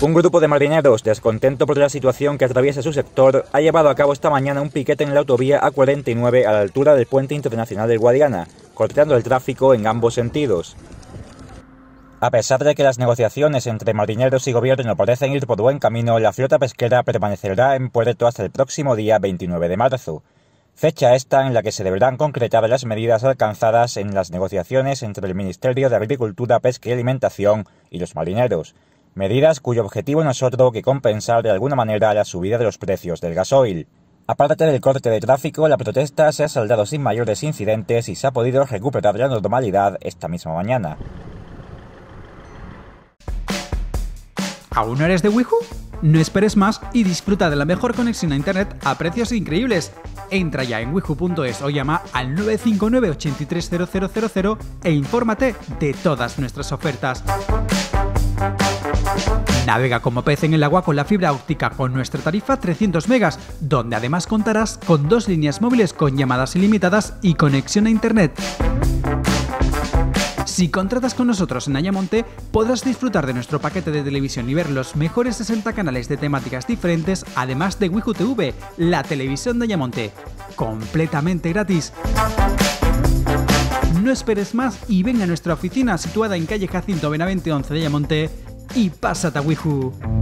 Un grupo de marineros, descontento por la situación que atraviesa su sector, ha llevado a cabo esta mañana un piquete en la autovía A49 a la altura del Puente Internacional del Guadiana, cortando el tráfico en ambos sentidos. A pesar de que las negociaciones entre marineros y gobierno parecen ir por buen camino, la flota pesquera permanecerá en puerto hasta el próximo día 29 de marzo. Fecha esta en la que se deberán concretar las medidas alcanzadas en las negociaciones entre el Ministerio de Agricultura, Pesca y Alimentación y los marineros. Medidas cuyo objetivo no es otro que compensar de alguna manera la subida de los precios del gasoil. Aparte del corte de tráfico, la protesta se ha saldado sin mayores incidentes y se ha podido recuperar la normalidad esta misma mañana. ¿Aún no eres de Waipu? No esperes más y disfruta de la mejor conexión a internet a precios increíbles. Entra ya en waipu.es o llama al 959 830000 e infórmate de todas nuestras ofertas. Navega como pez en el agua con la fibra óptica con nuestra tarifa 300 megas, donde además contarás con 2 líneas móviles con llamadas ilimitadas y conexión a internet. Si contratas con nosotros en Ayamonte, podrás disfrutar de nuestro paquete de televisión y ver los mejores 60 canales de temáticas diferentes, además de Waipu TV, la televisión de Ayamonte, completamente gratis. No esperes más y ven a nuestra oficina situada en calle Jacinto Benavente 11 de Ayamonte y pásate a Waipu.